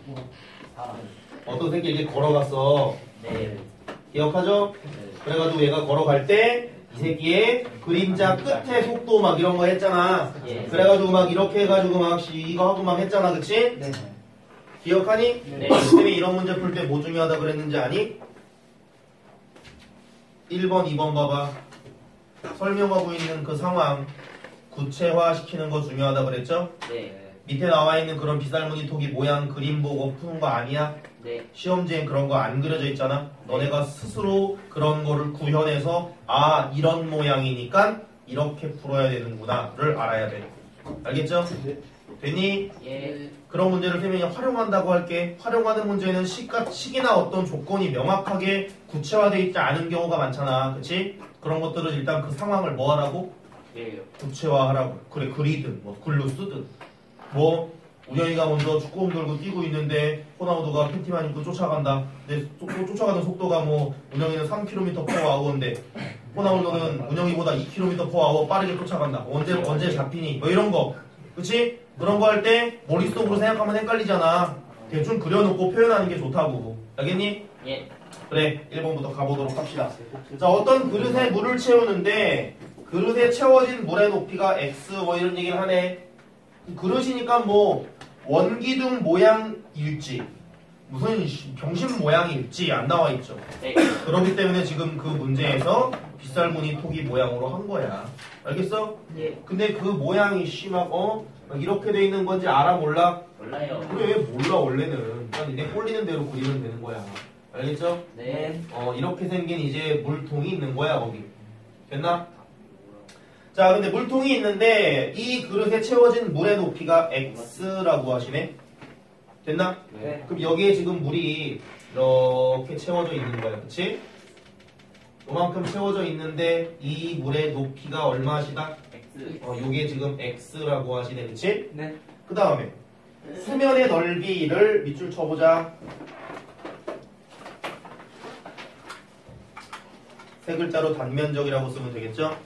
어떤 새끼 이렇게 걸어갔어. 네. 기억하죠? 그래가지고 얘가 걸어갈 때 이 새끼의 그림자 끝에 속도 막 이런 거 했잖아. 예. 그래가지고 막 이렇게 해가지고 막 이거 하고 막 했잖아, 그치? 네. 기억하니? 네. 쌤이 이런 문제 풀 때 뭐 중요하다 그랬는지 아니? 1번, 2번 봐봐. 설명하고 있는 그 상황 구체화 시키는 거 중요하다 그랬죠? 네. 밑에 나와 있는 그런 비살무늬 토기 모양 그림 보고 푸는 거 아니야? 네. 시험지엔 그런 거 안 그려져 있잖아. 너네가 스스로 그런 거를 구현해서 아 이런 모양이니까 이렇게 풀어야 되는구나를 알아야 돼. 알겠죠? 됐니? 예. 그런 문제를 쌤이 활용한다고 할게. 활용하는 문제는 식이나 어떤 조건이 명확하게 구체화되어 있지 않은 경우가 많잖아. 그치? 그런 것들은 일단 그 상황을 뭐 하라고? 예. 구체화하라고. 그래 그리든 뭐 글로 쓰든 뭐 우영이가 먼저 축구공 들고 뛰고 있는데 호나우두가 팬티만 입고 쫓아간다. 근데 쫓아가는 속도가 뭐 운영이는 3km/h인데 호나우두는 운영이보다 2km/h 빠르게 쫓아간다. 언제 잡히니? 뭐 이런 거. 그치? 그런 거 할 때 머릿속으로 생각하면 헷갈리잖아. 대충 그려놓고 표현하는 게 좋다고. 알겠니? 예. 그래 1번부터 가보도록 합시다. 자 어떤 그릇에 물을 채우는데 그릇에 채워진 물의 높이가 x 뭐 이런 얘기를 하네. 그릇이니까 뭐 원기둥 모양일지 무슨 병신 모양일지 안 나와 있죠. 네. 그렇기 때문에 지금 그 문제에서 빗살무늬 토기 모양으로 한 거야. 알겠어? 예. 근데 그 모양이 심하고 막 이렇게 돼 있는 건지 알아 몰라? 몰라요. 그래 몰라 원래는. 그냥 니네 꼴리는 대로 그리면 되는 거야. 알겠죠? 네. 이렇게 생긴 이제 물통이 있는 거야 거기. 됐나? 자 근데 물통이 있는데 이 그릇에 채워진 물의 높이가 x라고 하시네. 됐나? 네. 그럼 여기에 지금 물이 이렇게 채워져 있는 거야. 그치? 요만큼 채워져 있는데 이 물의 높이가 얼마시다? X. 요게 지금 x라고 하시네. 그치? 네. 그 다음에 수면의 넓이를 밑줄 쳐보자. 세 글자로 단면적이라고 쓰면 되겠죠?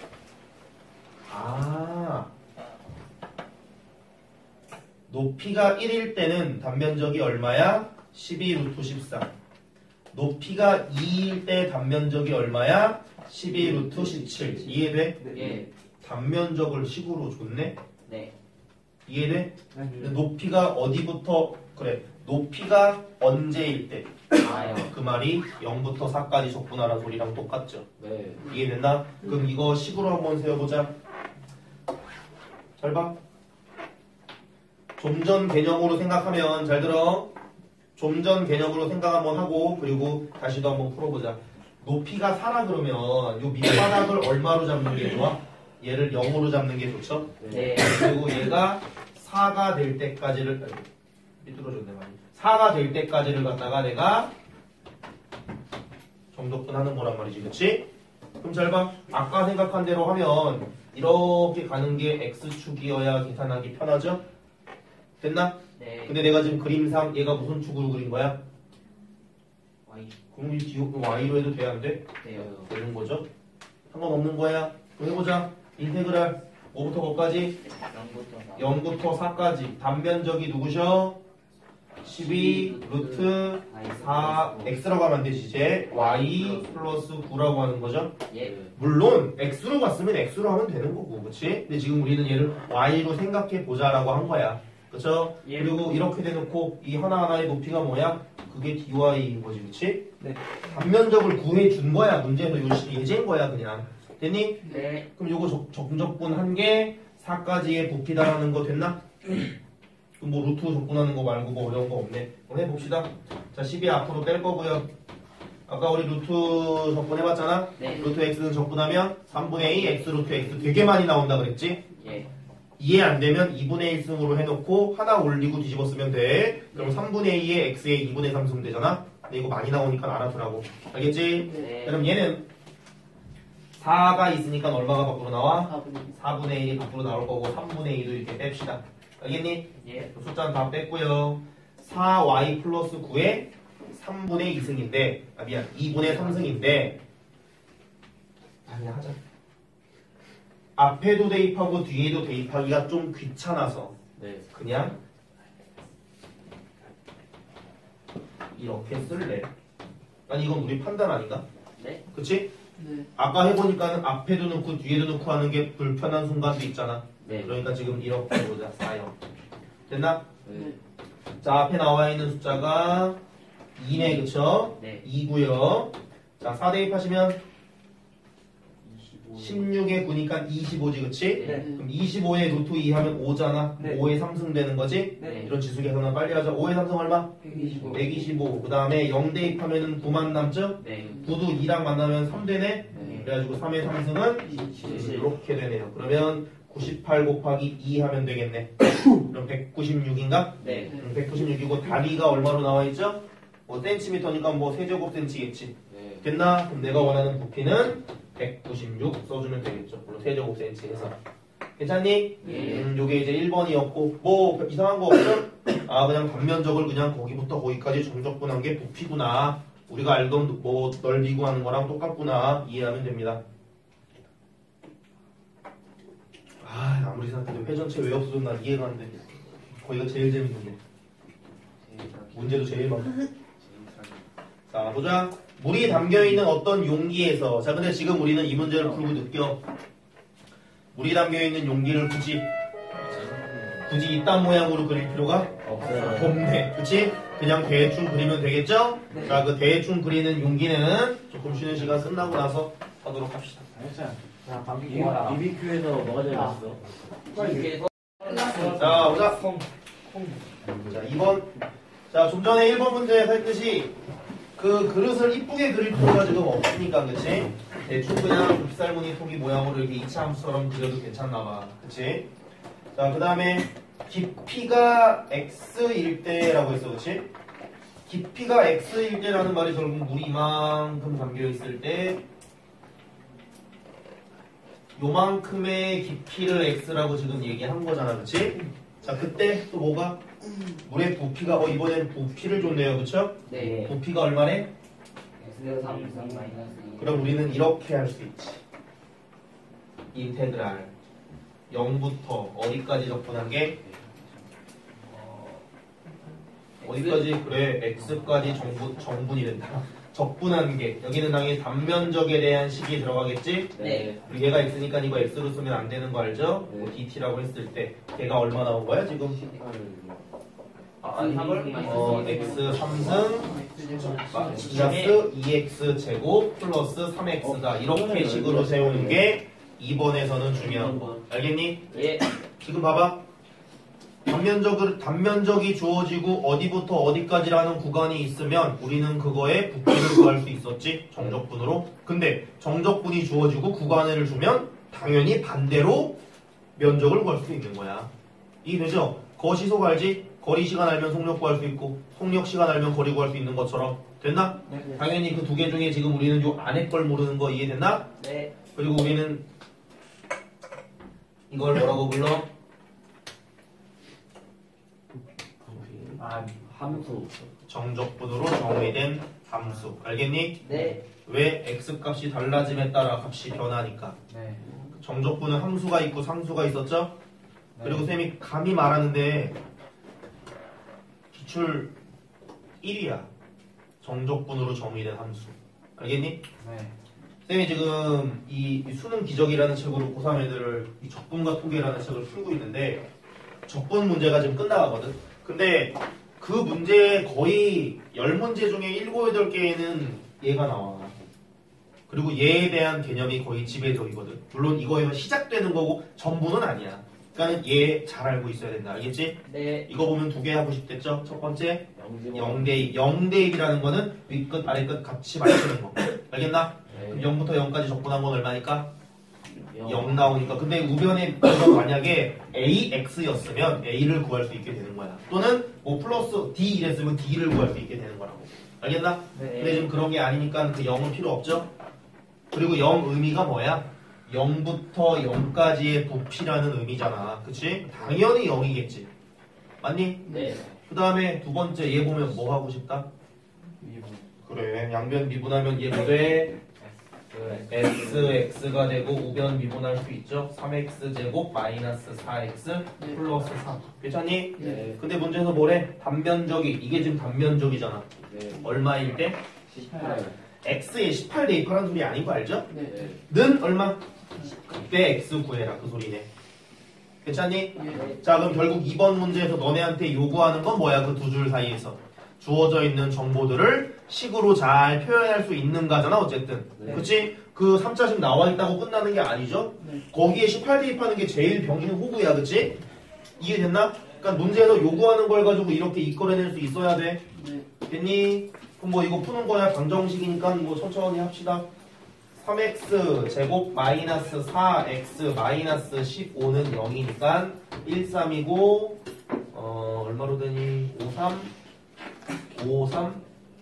높이가 1일 때는 단면적이 얼마야? 12 루트 14. 높이가 2일 때 단면적이 얼마야? 12 루트 17. 이해돼? 예. 단면적을 식으로 줬네? 네. 이해돼? 근데 높이가 어디부터? 그래. 높이가 언제일 때? 아요. 그 말이 0부터 4까지 적분하라는 소리랑 똑같죠. 네. 이해됐나? 그럼 이거 식으로 한번 세워보자. 잘 봐. 좀 전 개념으로 생각하면 잘 들어. 좀 전 개념으로 생각 한번 하고 그리고 다시도 한번 풀어보자. 높이가 4라 그러면 요 밑바닥을 얼마로 잡는 게 좋아? 얘를 0으로 잡는 게 좋죠? 네. 그리고 얘가 4가 될 때까지를 삐뚤어졌네 많이. 4가 될 때까지를 갖다가 내가 정적분하는 거란 말이지, 그렇지? 그럼 잘 봐. 아까 생각한 대로 하면 이렇게 가는 게 x축이어야 계산하기 편하죠? 됐나? 네. 근데 내가 지금 그림상 얘가 무슨 축으로 그린 거야? Y. 그럼 이 뒤로 y로 해도 돼, 안 돼? 돼요. 되는 거죠? 상관없는 거야. 그럼 해보자. 인테그랄 5부터 5까지 0부터 4까지 단면적이 누구셔? 12 루트 4 x라고 하면 안 되지 이제 y 플러스 9라고 하는 거죠. 예. 물론 x로 갔으면 x로 하면 되는 거고, 그렇지? 근데 지금 우리는 얘를 y로 생각해 보자라고 한 거야, 그렇죠? 예. 그리고 이렇게 대놓고 이 하나하나의 높이가 뭐야? 그게 dy인 거지, 그렇지? 네. 단면적을 구해 준 거야. 문제도 예제인 거야, 그냥. 됐니? 네. 그럼 요거 정적분 한 개 4까지의 부피다라는 거 됐나? 그럼 뭐 루트 적분하는 거 말고 뭐 어려운 거 없네. 그럼 해봅시다. 자, 12 앞으로 뺄 거고요. 아까 우리 루트 적분해봤잖아? 네. 루트 x는 적분하면 3분의 2 x 루트 x 되게 많이 나온다 그랬지? 예. 이해 안 되면 2분의 1승으로 해놓고 하나 올리고 뒤집어 쓰면 돼. 그럼 3분의 2에 x에 2분의 3 쓰면 되잖아? 근데 이거 많이 나오니까 알아두라고. 알겠지? 네. 그럼 얘는 4가 있으니까 얼마가 밖으로 나와? 4분의 4분의 1이 밖으로 나올 거고 3분의 2도 이렇게 뺍시다. 알겠니? 예. 숫자는 다 뺐고요. 4y 플러스 9에 3분의 2승인데 미안 2분의 3승인데 그냥 하자. 앞에도 대입하고 뒤에도 대입하기가 좀 귀찮아서 네. 그냥 이렇게 쓸래. 아니 이건 우리 판단 아닌가? 네. 그치? 네. 아까 해보니까는 앞에도 넣고 뒤에도 넣고 하는 게 불편한 순간도 있잖아. 네. 그러니까 지금 이렇게 해보자. 4요. 됐나? 네. 자, 앞에 나와 있는 숫자가 2네, 그쵸? 네. 2고요. 자, 4 대입하시면 25. 16에 9니까 25지, 그치? 네. 그럼 25에 루트 2 하면 5잖아. 네. 5에 3승 되는 거지? 네. 이런 지수 계산은 빨리 하자. 5에 3승 얼마? 125. 125. 그 다음에 0 대입하면은 9만 남죠? 네. 9도 2랑 만나면 3 되네? 네. 그래가지고 3의 3승은 27. 이렇게 되네요. 그러면 98 곱하기 2 하면 되겠네. 그럼 196인가? 네. 196이고 다리가 얼마로 나와 있죠? 뭐 센티미터니까 뭐 세제곱 센치겠지. 네. 됐나? 그럼 내가 원하는 부피는 196 써주면 되겠죠. 물론 세제곱 센치 해서. 괜찮니? 예. 요게 이제 1번이었고 뭐 이상한 거 없죠? 아 그냥 단면적을 그냥 거기부터 거기까지 정적분한 게 부피구나. 우리가 알던 뭐 넓이고 하는 거랑 똑같구나. 이해하면 됩니다. 아 아무리 생각해도 회전체 왜 없어도 난 이해가 안 돼. 거기가 제일 재밌는데 문제도 제일 많아. 자 보자. 물이 담겨있는 어떤 용기에서 자 근데 지금 우리는 이 문제를 풀고 느껴. 물이 담겨있는 용기를 굳이 이딴 모양으로 그릴 필요가 없네. 그치? 그냥 대충 그리면 되겠죠? 자, 그 대충 그리는 용기는 조금 쉬는 시간 끝나고 나서 하도록 합시다. 자, 방귀 뀌어라. BBQ에서 뭐가 제일 맛있어? 자, 보자. 자, 2번. 자, 좀 전에 1번 문제에서 했듯이 그 그릇을 이쁘게 그릴 필요가 지금 없으니까, 그치? 대충 그냥 빗살무늬 토기 모양으로 이렇게 이차함수처럼 그려도 괜찮나봐. 그치? 자, 그 다음에 깊이가 x일 때라고 했어, 그치? 깊이가 x일 때라는 말이 결국 물이 이만큼 담겨있을 때 요만큼의 깊이를 x라고 지금 얘기한 거잖아, 그치? 자, 그때 또 뭐가? 물의 부피가, 이번엔 부피를 줬네요, 그쵸? 네. 부피가 얼마래? X는 3 이상 마이너스 2. 그럼 우리는 이렇게 할 수 있지. 인테그랄 0부터 어디까지 적분한 게? 어디까지? 그래, x까지 정분이 된다. 적분한 게, 여기는 당연히 단면적에 대한 식이 들어가겠지? 네. 그리고 얘가 x니까 이거 x로 쓰면 안 되는 거 알죠? 뭐 dt라고 했을 때 걔가 얼마 나온 거야 지금? x 3승 마이너스 2x 제곱 플러스 3x다. 이렇게 식으로 세우는 게 2번에서는 중요한 거. 알겠니? 예. 지금 봐봐. 단면적이 주어지고 어디부터 어디까지라는 구간이 있으면 우리는 그거에 부피를 구할 수 있었지. 정적분으로. 근데 정적분이 주어지고 구간을 주면 당연히 반대로 면적을 구할 수 있는 거야. 이해되죠? 거시속 알지? 거리 시간 알면 속력 구할 수 있고 속력 시간 알면 거리 구할 수 있는 것처럼. 됐나? 네. 당연히 그 두 개 중에 지금 우리는 요 안에 걸 모르는 거 이해됐나? 네. 그리고 우리는 이걸 뭐라고 불러? 함수. 정적분으로 정의된 함수. 알겠니? 네. 왜 x값이 달라짐에 따라 값이 변하니까. 네. 정적분은 함수가 있고 상수가 있었죠? 그리고 쌤이 감히 말하는데 기출 1이야. 정적분으로 정의된 함수. 알겠니? 네. 쌤이 지금 이 수능 기적이라는 책으로 고3 애들을 이 적분과 통계라는 책을 풀고 있는데 적분 문제가 지금 끝나가거든. 근데 그 문제 거의 10문제 중에 7, 8개에는 얘가 나와. 그리고 얘에 대한 개념이 거의 지배적이거든. 물론 이거에서 시작되는 거고 전부는 아니야. 그러니까 얘 잘 알고 있어야 된다. 알겠지? 네. 이거 보면 두 개 하고 싶댔죠? 첫 번째 0대입. 0대입이라는 거는 윗끝 아래끝 같이 맞추는 거. 알겠나? 그럼 0부터 0까지 적분한 건 얼마니까? 0 나오니까. 근데 우변에 만약에 AX였으면 A를 구할 수 있게 되는 거야. 또는 뭐 플러스 D 이랬으면 D를 구할 수 있게 되는 거라고. 알겠나? 근데 지금 그런 게 아니니까 그 0은 필요 없죠? 그리고 0 의미가 뭐야? 0부터 0까지의 부피라는 의미잖아. 그치? 당연히 0이겠지. 맞니? 네. 그 다음에 두 번째 얘 보면 뭐 하고 싶다? 그래. 양변 미분하면 얘 뭐 돼? SX가 되고 우변 미분할 수 있죠. 3X제곱 마이너스 4X 플러스 3. 괜찮니? 네. 근데 문제에서 뭐래? 단면적이. 이게 지금 단면적이잖아. 얼마일 때? 18. X에 18 대입하라는 소리 아닌 거 알죠? 네. 는 얼마? 그때 X 구해라. 그 소리네. 괜찮니? 예. 자, 그럼 결국 2번 문제에서 너네한테 요구하는 건 뭐야? 그 두 줄 사이에서. 주어져 있는 정보들을 식으로 잘 표현할 수 있는가잖아, 어쨌든. 네. 그치? 그 3자식 나와 있다고 끝나는 게 아니죠? 네. 거기에 18 대입하는 게 제일 병신 호구야, 그치? 이해됐나? 그러니까 문제에서 요구하는 걸 가지고 이렇게 이끌어낼 수 있어야 돼. 네. 됐니? 그럼 뭐 이거 푸는 거야, 방정식이니까 뭐 천천히 합시다. 3x 제곱 마이너스 4x 마이너스 15는 0이니까 1, 3이고 얼마로 되니? 5, 3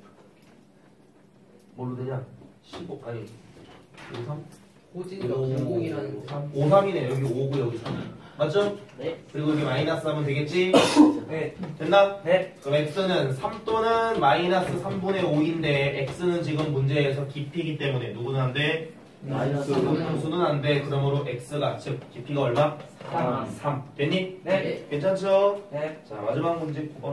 뭘로 되냐? 15 아니 5, 3 호진이가 공공이라는 5, 3이네. 여기 5고 여기 3 맞죠? 네. 그리고 여기 마이너스 하면 되겠지? 네. 됐나? 네. 그럼 x는 3 또는 마이너스 3분의 5인데 x는 지금 문제에서 깊이기 때문에 누구는 안 돼? 마이너스 함수는 안 돼. 그러므로 x가 즉 깊이가 얼마? 3. 3. 됐니? 네. 괜찮죠? 네. 자, 마지막 문제 9번.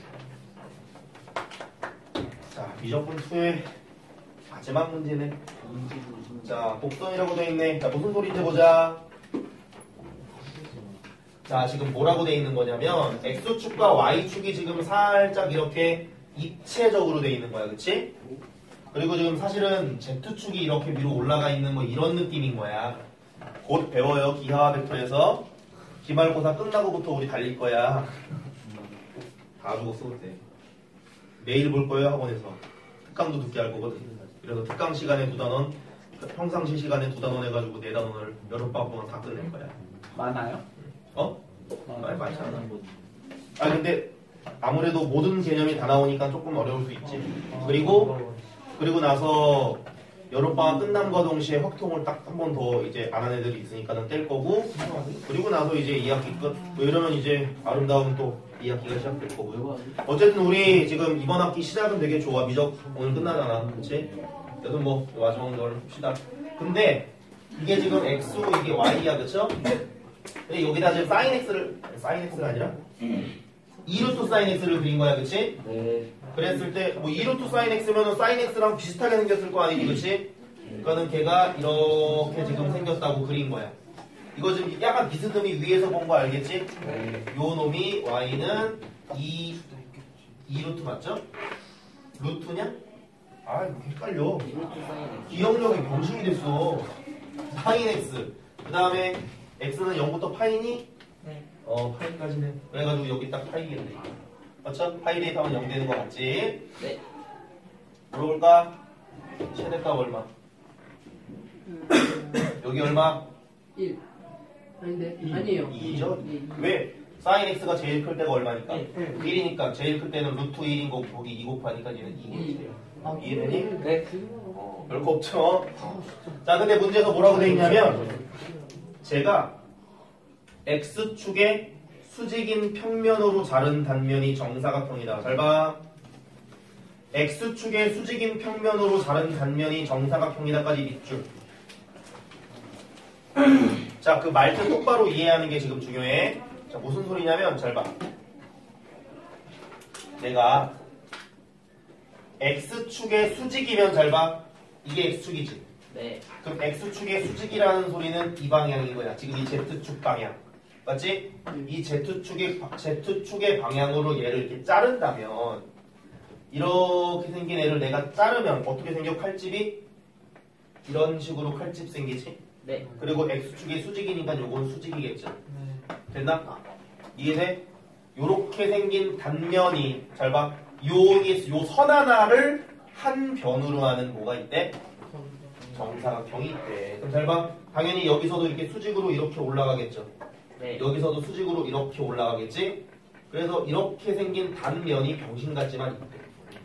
자, 미적분 2의 마지막 문제네. 자, 곡선이라고 되어 있네. 자, 무슨 소리인지 보자. 자, 지금 뭐라고 돼 있는 거냐면 X축과 Y축이 지금 살짝 이렇게 입체적으로 돼 있는 거야. 그치? 그리고 지금 사실은 Z축이 이렇게 위로 올라가 있는 뭐 이런 느낌인 거야. 곧 배워요. 기하와 벡터에서. 기말고사 끝나고부터 우리 달릴 거야. 다 죽었어 그때. 매일 볼 거예요 학원에서. 특강도 듣게 할 거거든. 그래서 특강 시간에 2단원, 평상시 시간에 2단원 해가지고 4단원을 여름방학 동안 다 끝낼 거야. 많아요? 어? 많지 않아. 아 근데 아무래도 모든 개념이 다 나오니까 조금 어려울 수 있지. 그리고 나서 여름방학 끝남과 동시에 확통을 딱 한 번 더 이제 안 한 애들이 있으니까는 뗄 거고, 그리고 나서 이제 2학기 끝. 뭐 이러면 이제 아름다운 또 2학기가 시작될 거고요. 어쨌든 우리 지금 이번 학기 시작은 되게 좋아. 미적 오늘 끝나잖아. 그치? 그래서 뭐 마지막 걸 합시다. 근데 이게 지금 X고 이게 Y야. 그쵸? 근데 여기다 지금 sin X가 아니라 2루트 sin X를 그린 거야. 그치? 네. 그랬을 때 뭐 2루트 sin X면은 sin X랑 비슷하게 생겼을 거 아니니. 그치? 그러니까는 걔가 이렇게 지금 생겼다고 그린 거야. 이거 지금 약간 비스듬히 위에서 본 거 알겠지? 요 놈이 Y는 2루트 맞죠? 루트냐? 아 이거 헷갈려. 기억력이 병신이 됐어. sin X. 그 다음에 X는 0부터 파이니? 네. 파이까지네. 그래가지고 여기 딱 파이겠네. 맞죠? 파이 대입하면 0 되는 거 맞지? 네. 물어볼까? 최대값 얼마? 여기 얼마? 1. 아닌데? 아니에요. 2죠? 예, 왜? sin x가 제일 클 때가 얼마니까? 네. 1이니까 제일 클 때는 루트 1인 거고 거기 2 곱하니까 얘는 2겠지. 아, 이해되니? 네. 별거 없죠? 자, 근데 문제가 뭐라고 돼 있냐면 제가 x축의 수직인 평면으로 자른 단면이 정사각형이다. 잘 봐. x축의 수직인 평면으로 자른 단면이 정사각형이다까지 밑줄. 자, 그 말뜻 똑바로 이해하는 게 지금 중요해. 자, 무슨 소리냐면 잘 봐. 내가 x축의 수직이면 잘 봐. 이게 x축이지. 네. 그럼 x축의 수직이라는 소리는 이 방향인 거야. 지금 이 z축 방향. 맞지? 이 z축의 방향으로 얘를 이렇게 자른다면 이렇게 생긴 애를 내가 자르면 어떻게 생겨? 칼집이? 이런 식으로 칼집 생기지? 네. 그리고 x축이 수직이니까 요건 수직이겠죠. 됐나? 이해돼? 요렇게 생긴 단면이 잘 봐. 요 선 하나를 한 변으로 하는 뭐가 있대? 정사각형이 있대. 그럼 잘 봐. 당연히 여기서도 이렇게 수직으로 이렇게 올라가겠죠. 네. 여기서도 수직으로 이렇게 올라가겠지? 그래서 이렇게 생긴 단면이 병신 같지만 있대.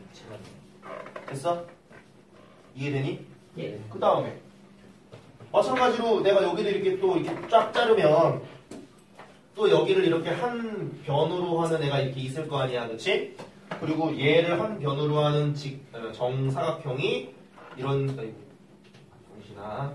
됐어? 이해되니? 예. 그 다음에 마찬가지로 내가 여기도 이렇게 또 이렇게 쫙 자르면 또 여기를 이렇게 한 변으로 하는 애가 이렇게 있을 거 아니야, 그치? 그리고 얘를 한 변으로 하는 정사각형이 이런, 정신아,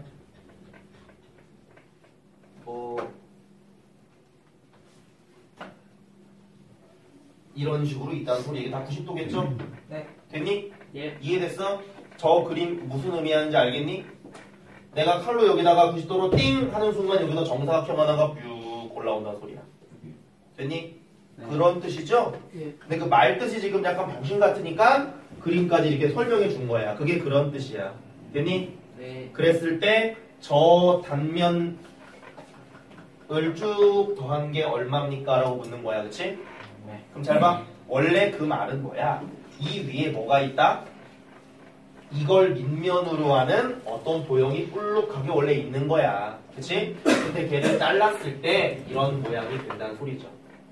이런 식으로 있다는 소리. 이게 다 90도겠죠? 네. 됐니? 예. 이해됐어? 저 그림 무슨 의미하는지 알겠니? 내가 칼로 여기다가 90도로 띵 하는 순간 여기서 정사각형 하나가 뷰 올라온다는 소리야. 됐니? 네. 그런 뜻이죠? 예. 근데 그 말뜻이 지금 약간 병신 같으니까 그림까지 이렇게 설명해 준 거야. 그게 그런 뜻이야. 됐니? 네. 그랬을 때 저 단면을 쭉 더한 게 얼마입니까? 라고 묻는 거야. 그치? 네. 그럼 잘 봐. 원래 그 말은 뭐야? 이 위에 뭐가 있다? 이걸 밑면으로 하는 어떤 도형이 볼록하게 원래 있는 거야. 그치? 근데 걔를 잘랐을 때 이런 모양이 된다는 소리죠.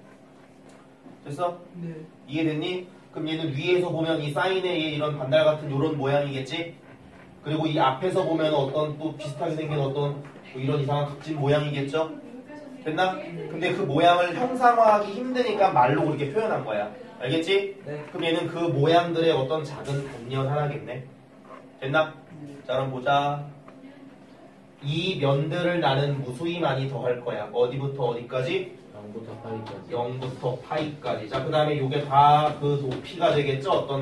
됐어? 네. 이해됐니? 그럼 얘는 위에서 보면 이 사인의 이런 반달 같은 이런 모양이겠지? 그리고 이 앞에서 보면 어떤 또 비슷하게 생긴 어떤 뭐 이런 이상한 각진 모양이겠죠? 됐나? 근데 그 모양을 형상화하기 힘드니까 말로 그렇게 표현한 거야. 알겠지? 네. 그럼 얘는 그 모양들의 어떤 작은 단면 하나겠네. 됐나? 자, 그럼 보자. 이 면들을 나는 무수히 많이 더할 거야. 어디부터 어디까지? 0부터 파이까지. 0부터 파이까지. 자, 그 다음에 이게 다 그 높이가 되겠죠? 어떤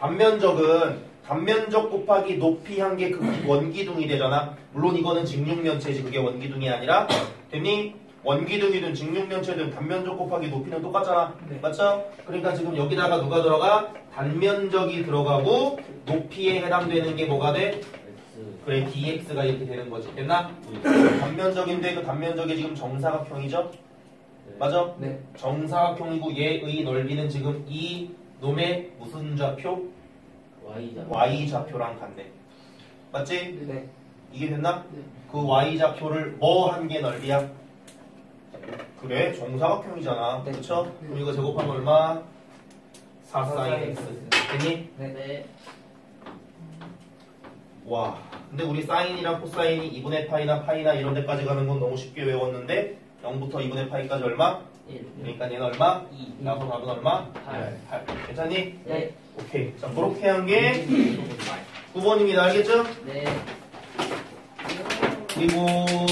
단면적 곱하기 높이 한 게 그 원기둥이 되잖아. 물론 이거는 직육면체지. 그게 원기둥이 아니라. 됐니? 원기둥이든 직육면체든 단면적 곱하기 높이는 똑같잖아. 네. 맞죠? 그러니까 지금 여기다가 누가 들어가? 단면적이 들어가고 높이에 해당되는 게 뭐가 돼? X. 그래 dx가 이렇게 되는 거지. 됐나? 단면적인데 그 단면적이 지금 정사각형이죠? 맞아? 네. 정사각형이고 얘의 넓이는 지금 이 놈의 무슨 좌표? Y자. y좌표랑 같네. 맞지? 네. 이게 됐나? 네. 그 y좌표를 뭐 한 개 넓이야? 그래 정사각형이잖아. 네. 그쵸? 그럼 이거 제곱하면 얼마? 4sin x. 됐니? 네. 와 근데 우리 사인이랑 코사인이 2분의 파이나 파이나 이런 데까지 가는 건 너무 쉽게 외웠는데 0부터 2분의 파이까지 얼마? 1. 그러니까 얘는 얼마? 2. 나서 답은 얼마? 8. 8. 괜찮니? 네. 오케이. 자 그렇게 한 게 9번입니다. 알겠죠? 네. 그리고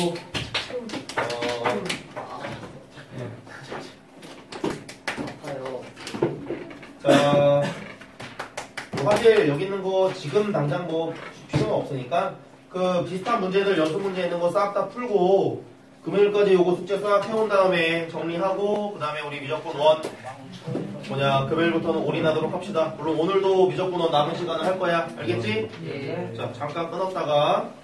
아파요. 자 사실 여기 있는 거 지금 당장 뭐 필요는 없으니까 그 비슷한 문제들 연습 문제 있는 거 싹 다 풀고 금요일까지 요거 숙제 싹 해온 다음에 정리하고 그 다음에 우리 미적분 원 금요일부터는 올인하도록 합시다. 물론 오늘도 미적분 원 남은 시간을 할 거야. 알겠지? 예. 자 잠깐 끊었다가